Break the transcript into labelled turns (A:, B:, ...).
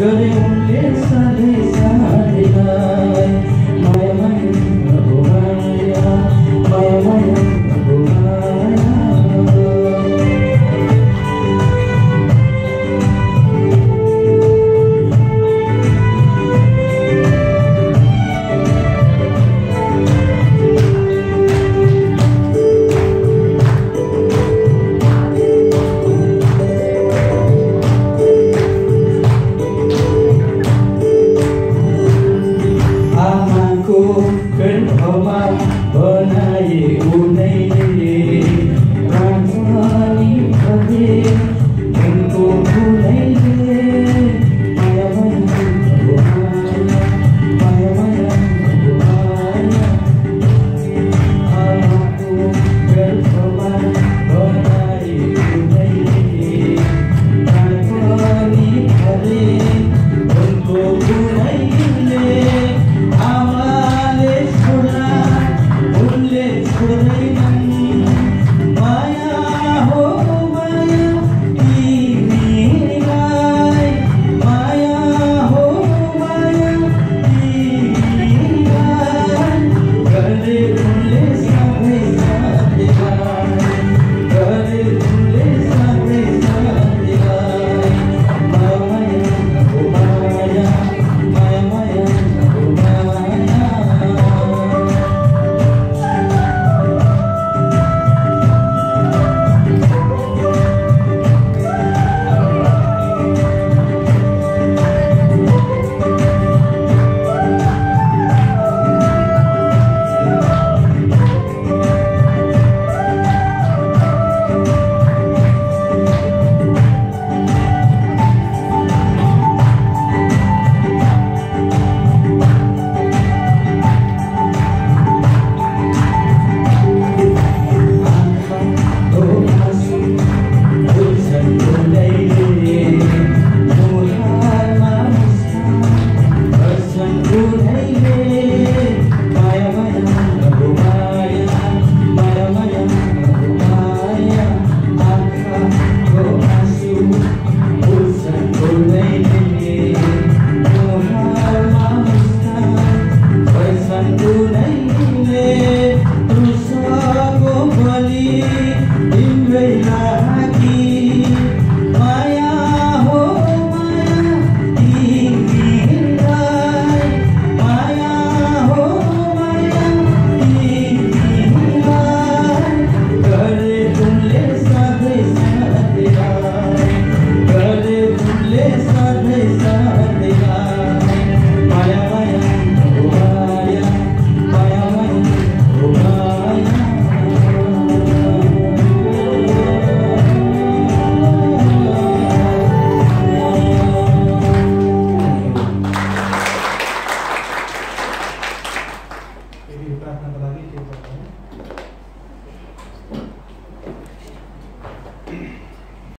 A: गरे उनले सधैँ साथीलाई माया माया हो माया माया माया हो माया कण्ठमा बनाए उनैले प्राणनी भए उनको भुलैले माया माया हो माया माया माया हो माया आमाको कण्ठमा बनाए उनैले प्राणनी भए उनको भुलैले
B: प्रार्थना